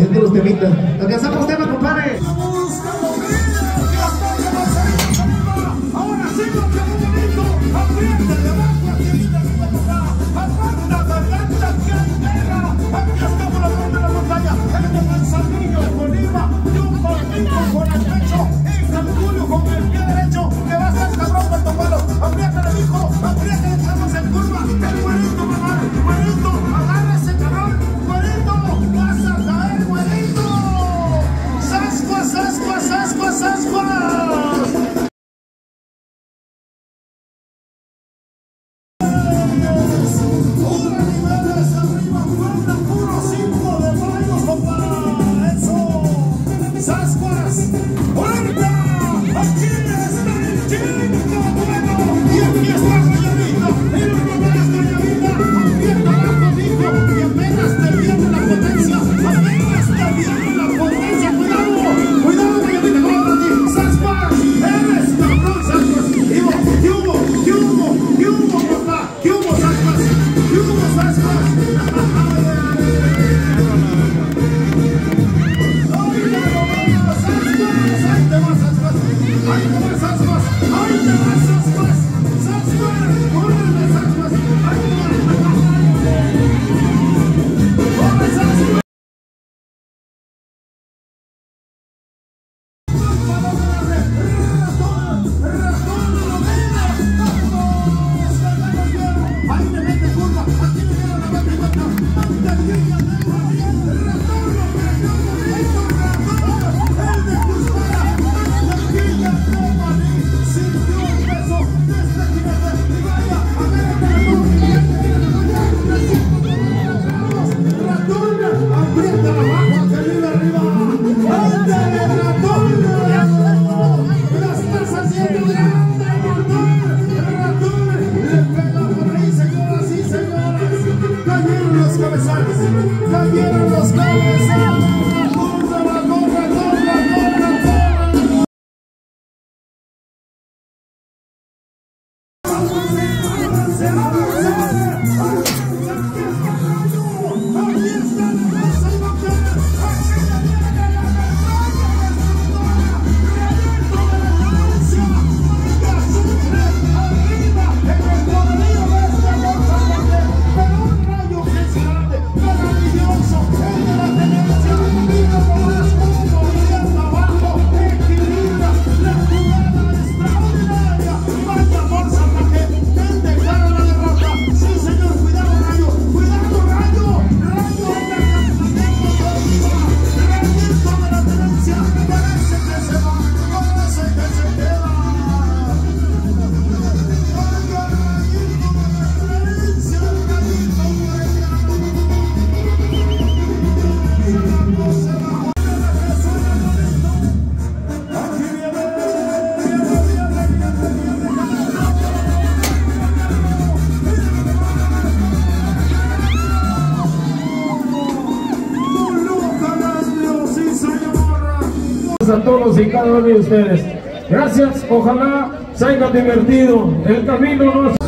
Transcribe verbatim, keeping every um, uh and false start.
sentir los temitas. Alcanzamos tema, compadre. Ahora sí, lo que muy bonito, aprieta de abajo, aprieta de abajo, aguanta, aguanta, que entera. Aquí estamos la voz de la montaña, el Manzanillo, Colima, y un palmito con el pecho, y San Julio con el pie derecho, que va a ser cabrón con tu palo. Aprieta de hijo, aprieta de echamos en curva, el güerito, mamá, güerito, agarra ese cabrón, güerito, vas a caer, güerito. Sascuas, sascuas, sascuas, sascuas. A todos y cada uno de ustedes. Gracias, ojalá se hayan divertido. El camino no